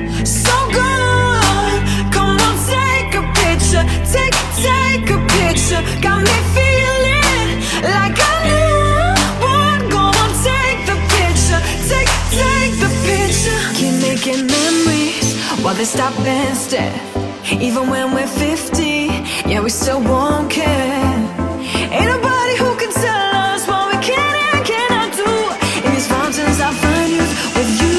so good. Come on, take a picture, take a picture. Got me feeling like I would. Go on, take the picture, take the picture. Keep making memories while they stop and stare. Even when we're 50, yeah, we still won't care. Ain't nobody who can tell us what we can and cannot do. In these mountains I find you with you.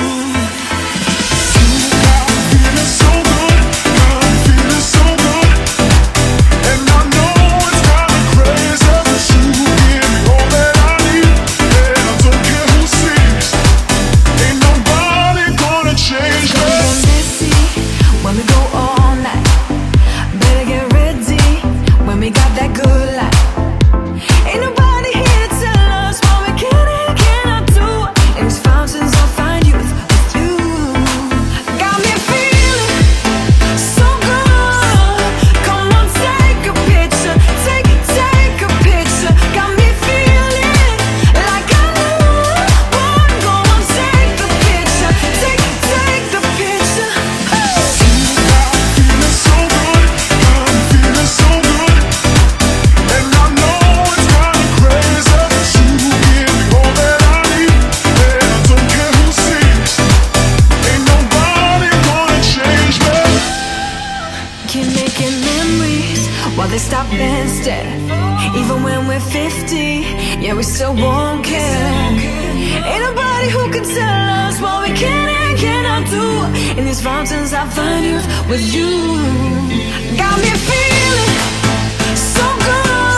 While they stop and stare. Even when we're 50, yeah, we still won't care. Ain't nobody who can tell us what we can and cannot do. In these mountains I find you with you. Got me feeling so good.